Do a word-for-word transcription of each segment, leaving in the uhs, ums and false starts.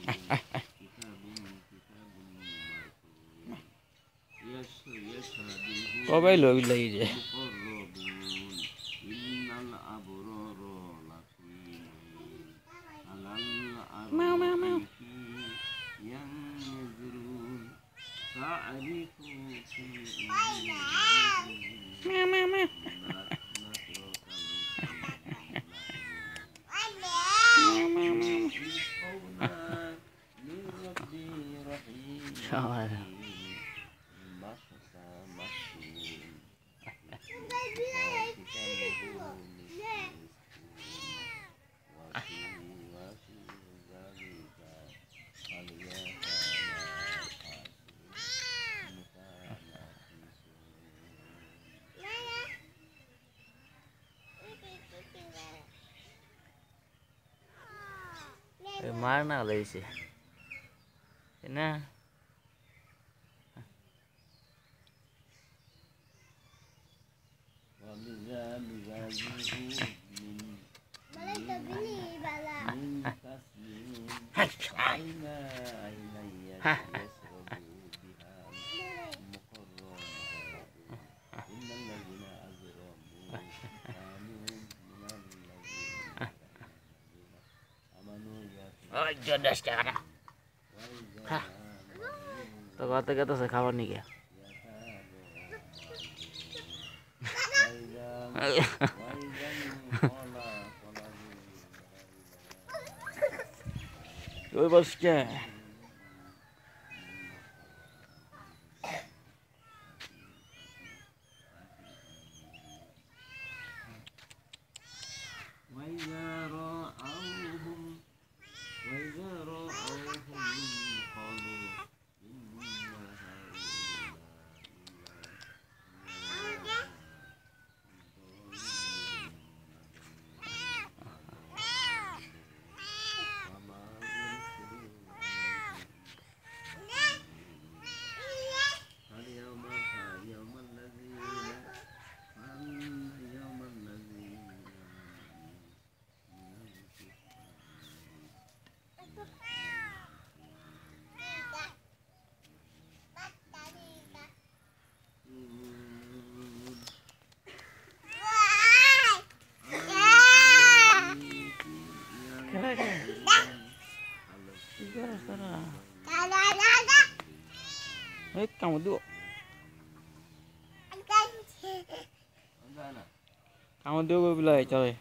Có mấy lượng lì vậy? Mau mau mau. Mau mau mau. Rồi. Mana lagi sih? Ini. Oh, jodoh sekarang. Hah. Tengah-tengah tuh sekawan nih ya. Ôi bos kìa. Eh, kamu duduk. Kamu duduk bila coy.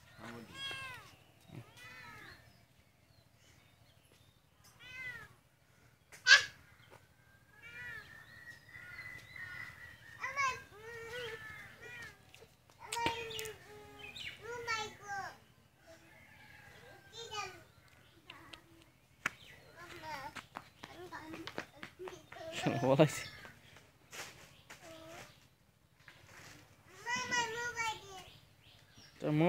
What? Mama, move again.